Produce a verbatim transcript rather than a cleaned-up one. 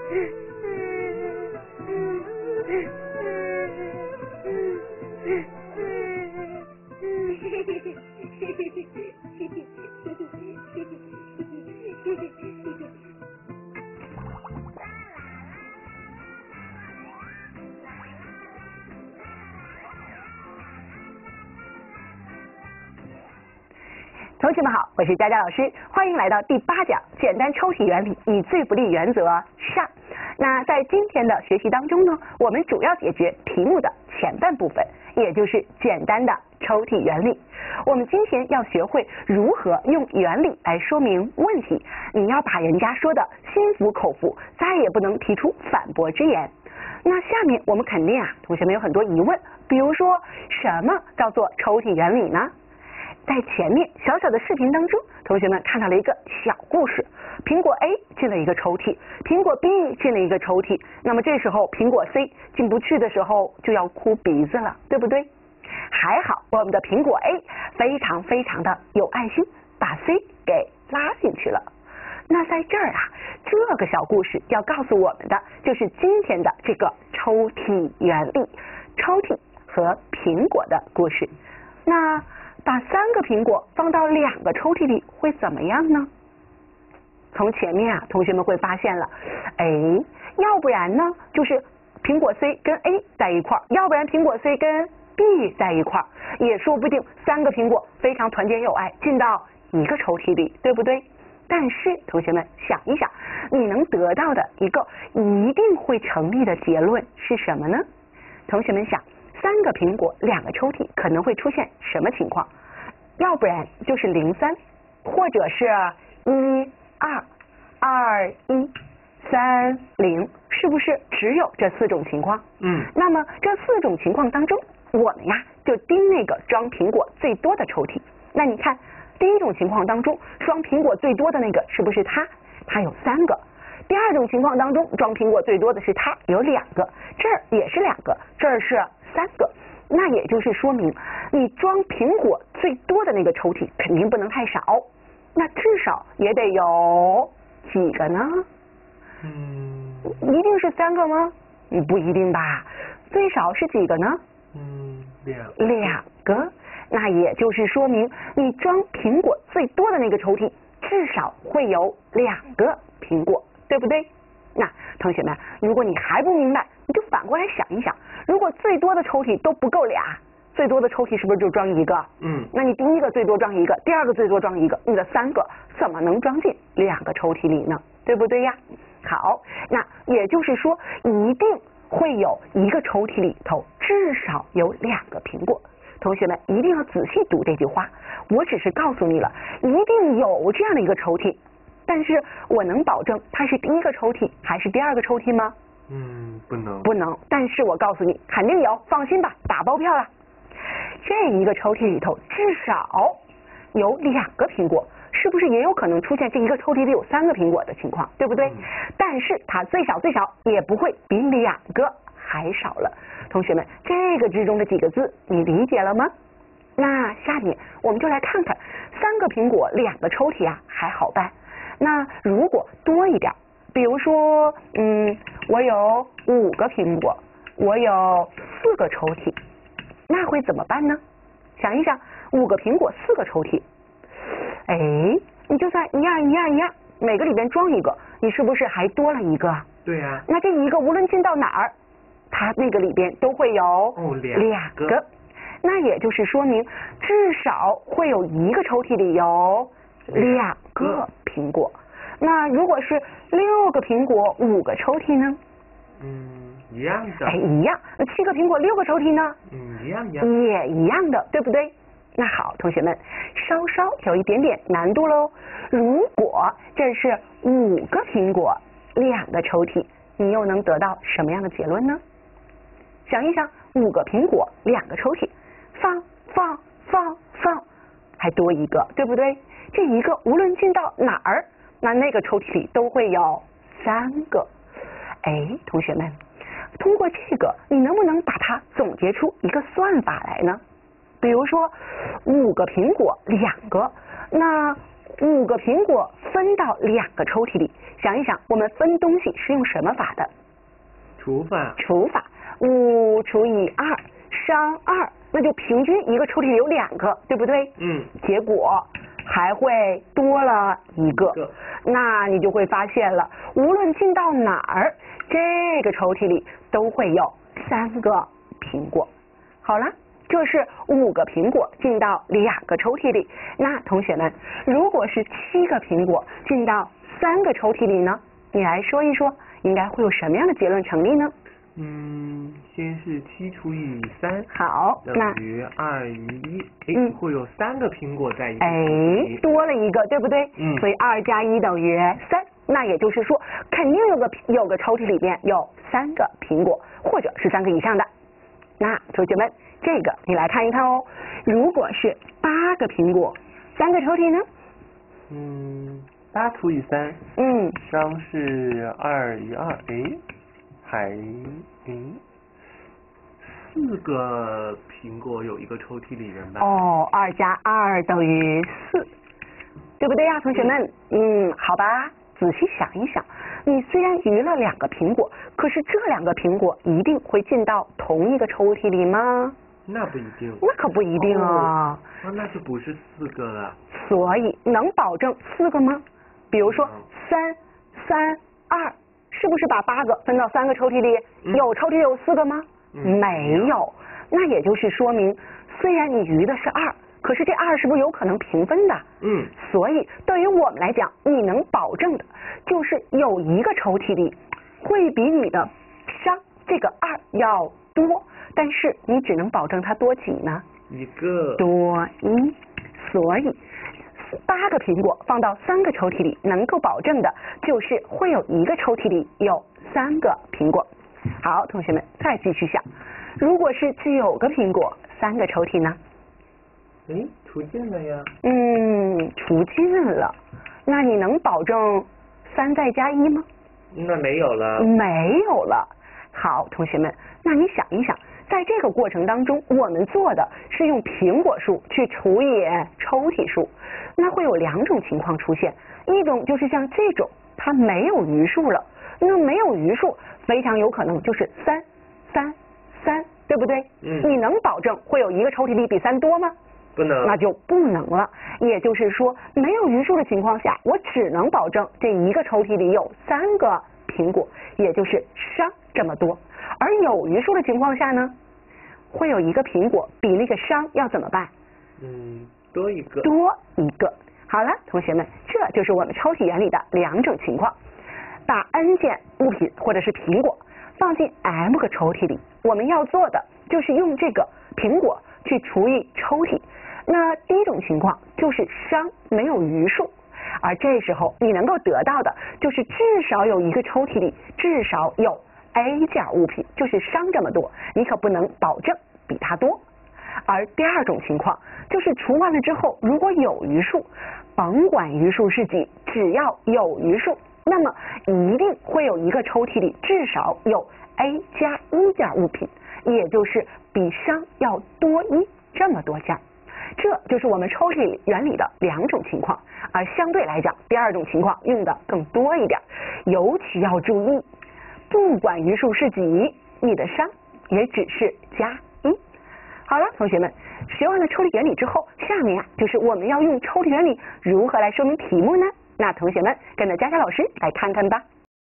同学们好，我是佳佳老师，欢迎来到第八讲简单抽屉原理以最不利原则上。那在今天的学习当中呢，我们主要解决题目的前半部分，也就是简单的抽屉原理。我们今天要学会如何用原理来说明问题，你要把人家说的心服口服，再也不能提出反驳之言。那下面我们肯定啊，同学们有很多疑问，比如说什么叫做抽屉原理呢？在前面小小的视频当中，同学们看到了一个小故事，苹果 A 进了一个抽屉，苹果 B 进了一个抽屉，那么这时候苹果 C 进不去的时候就要哭鼻子了，对不对？还好我们的苹果 A 非常非常的有爱心，把 C 给拉进去了。那在这儿啊，这个小故事要告诉我们的就是今天的这个抽屉原理，抽屉和苹果的故事。那把三个苹果放到两个抽屉里会怎么样呢？从前面啊，同学们会发现了，哎，要不然呢，就是苹果 C 跟 A 在一块儿，要不然苹果 C 跟 B 在一块儿，也说不定三个苹果非常团结友爱进到一个抽屉里，对不对？但是同学们想一想，你能得到的一个一定会成立的结论是什么呢？同学们想，三个苹果两个抽屉可能会出现什么情况？要不然就是零三，或者是一二二一三零，是不是只有这四种情况？ 嗯。 那么这四种情况当中，我们呀就盯那个装苹果最多的抽屉。那你看，第一种情况当中，装苹果最多的那个是不是它？它有三个。第二种情况当中，装苹果最多的是它，有两个，这儿也是两个，这儿是三个。那也就是说明，你装苹果最多的那个抽屉肯定不能太少，那至少也得有几个呢？ 嗯， 一定是三个吗？你不一定吧，最少是几个呢？ 嗯，两两个。那也就是说明，你装苹果最多的那个抽屉至少会有两个苹果，对不对？那同学们，如果你还不明白，你就反过来想一想，如果最多的抽屉都不够俩，最多的抽屉是不是就装一个？ 嗯， 那你第一个最多装一个，第二个最多装一个，你的三个怎么能装进两个抽屉里呢？对不对呀？好，那也就是说，一定会有一个抽屉里头至少有两个苹果。同学们一定要仔细读这句话，我只是告诉你了，一定有这样的一个抽屉，但是我能保证它是第一个抽屉还是第二个抽屉吗？ 嗯，不能， 不能。但是我告诉你，肯定有，放心吧，打包票了。这一个抽屉里头至少有两个苹果，是不是也有可能出现这一个抽屉里有三个苹果的情况，对不对？ 嗯、 但是它最少最少也不会比两个还少了。同学们，这个之中的几个字你理解了吗？那下面我们就来看看，三个苹果两个抽屉啊还好办，那如果多一点，比如说嗯我有五个苹果，我有四个抽屉，那会怎么办呢？想一想，五个苹果四个抽屉，哎，你就算一样一样一样，每个里边装一个，你是不是还多了一个？ 对呀、啊。 那这一个无论进到哪儿，它那个里边都会有哦两两个，那也就是说明至少会有一个抽屉里有两个苹果。那如果是六个苹果五个抽屉呢？ 嗯，一样的。 哎，一样。那七个苹果六个抽屉呢？ 嗯，一样的。 也一样的，对不对？那好，同学们，稍稍有一点点难度喽。如果这是五个苹果两个抽屉，你又能得到什么样的结论呢？想一想，五个苹果两个抽屉，放放放放，还多一个，对不对？这一个无论进到哪儿，那那个抽屉里都会有三个。哎，同学们，通过这个，你能不能把它总结出一个算法来呢？比如说，五个苹果两个，那五个苹果分到两个抽屉里，想一想，我们分东西是用什么法的？ 除法。 除法，五除以二，商二，那就平均一个抽屉里有两个，对不对？ 嗯。 结果还会多了一个， 个那你就会发现了，无论进到哪儿，这个抽屉里都会有三个苹果。好了。这是五个苹果进到两个抽屉里，那同学们，如果是七个苹果进到三个抽屉里呢？你来说一说，应该会有什么样的结论成立呢？ 嗯，先是七除以三， 好，那等于二余一，哎、 嗯， 会有三个苹果在一起， 哎，多了一个，对不对？ 嗯， 所以二加一等于三，那也就是说，肯定有个有个抽屉里面有三个苹果，或者是三个以上的。那同学们，这个你来看一看哦。如果是八个苹果，三个抽屉呢？ 嗯，八除以三， 嗯， 商是二余二，哎，还嗯四个苹果有一个抽屉里面吧？ 哦，二加二等于四，对不对呀，同学们？嗯，好吧。仔细想一想，你虽然余了两个苹果，可是这两个苹果一定会进到同一个抽屉里吗？ 那不一定。 那可不一定啊。 哦，那就不是四个了。 所以能保证四个吗？比如说三、三、二，是不是把八个分到三个抽屉里？ 嗯、 有抽屉有四个吗？ 嗯、 没有。那也就是说明，虽然你余的是二，可是这二是不是有可能平分的？ 嗯。 所以对于我们来讲，你能保证的就是有一个抽屉里会比你的商这个二要多，但是你只能保证它多几呢？ 一个。 多一。所以八个苹果放到三个抽屉里，能够保证的就是会有一个抽屉里有三个苹果。好，同学们再继续想，如果是九个苹果，三个抽屉呢？ 哎，除尽了呀。 嗯，除尽了。那你能保证三再加一吗？ 那没有了。 没有了。好，同学们，那你想一想，在这个过程当中，我们做的是用苹果数去除以抽屉数，那会有两种情况出现，一种就是像这种，它没有余数了，那没有余数，非常有可能就是三、三、三，对不对？ 嗯。 你能保证会有一个抽屉里比三多吗？ 不能。 那就不能了。也就是说，没有余数的情况下，我只能保证这一个抽屉里有三个苹果，也就是商这么多。而有余数的情况下呢，会有一个苹果比那个商要怎么办？ 嗯，多一个。 多一个。好了，同学们，这就是我们抽屉原理的两种情况。把 n 件物品或者是苹果放进 m 个抽屉里，我们要做的就是用这个苹果去除以抽屉。那第一种情况就是商没有余数，而这时候你能够得到的就是至少有一个抽屉里至少有 A 件物品，就是商这么多，你可不能保证比它多。而第二种情况就是除完了之后，如果有余数，甭管余数是几，只要有余数，那么一定会有一个抽屉里至少有 A 加一件物品，也就是比商要多一这么多件。这就是我们抽屉原理的两种情况，而相对来讲，第二种情况用的更多一点，尤其要注意，不管余数是几，你的商也只是加一。好了，同学们，学完了抽屉原理之后，下面啊就是我们要用抽屉原理如何来说明题目呢？那同学们跟着佳佳老师来看看吧。